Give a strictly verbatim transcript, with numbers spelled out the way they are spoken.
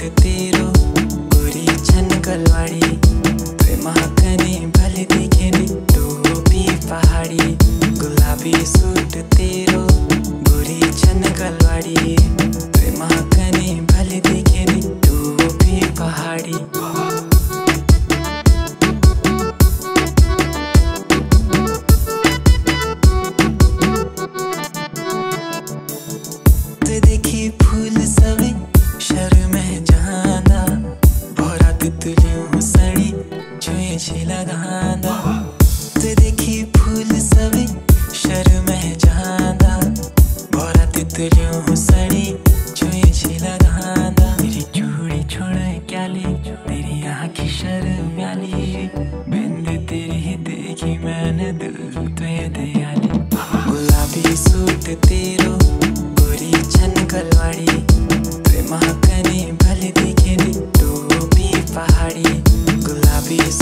suit तेरो गोरी छन गलवाड़ी ते महकने भले दिखे नी टोपी पहाड़ी गुलाबी सूट तेरो गोरी छन गलवाड़ी ते महकने भले दिखे नी टोपी पहाड़ी देखी फूल सवे शर्म जहांदा भोरा तुलियों सड़ी छुए छिला गांदा ते देखी फूल सवे शर्म जहांदा भोरा तुलियों सड़ी छुए छिला गांदा तेरी चूड़ी छोड़ क्याली तेरी आँखी शर्म याली बिंद तेरी देखी मैंने दिल पे दयाली गुलाबी सूट तेरो छन गलवाड़ी ते महकने भले दिखे नी टोपी पहाड़ी गुलाबी